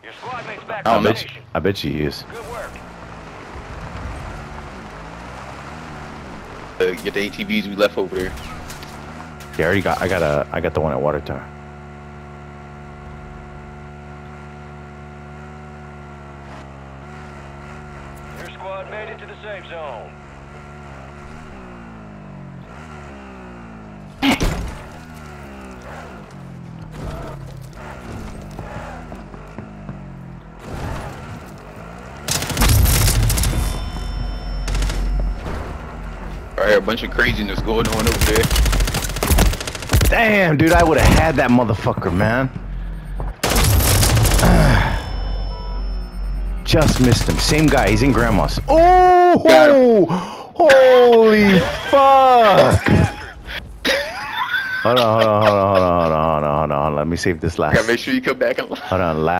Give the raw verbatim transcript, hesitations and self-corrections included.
Your squad mate's back I on bet station. I bet you is. Good work. Uh, get the A T Vs we left over there. Yeah, I already got. I got a. I got the one at Water Tower. Your squad made it to the safe zone. Alright, a bunch of craziness going on over there. Damn, dude, I would have had that motherfucker, man. Just missed him. Same guy. He's in Grandma's. Oh, holy fuck! Hold on, hold on, hold on, hold on, hold on, hold on, hold on. Let me save this last. Gotta make sure you come back and Hold on, last.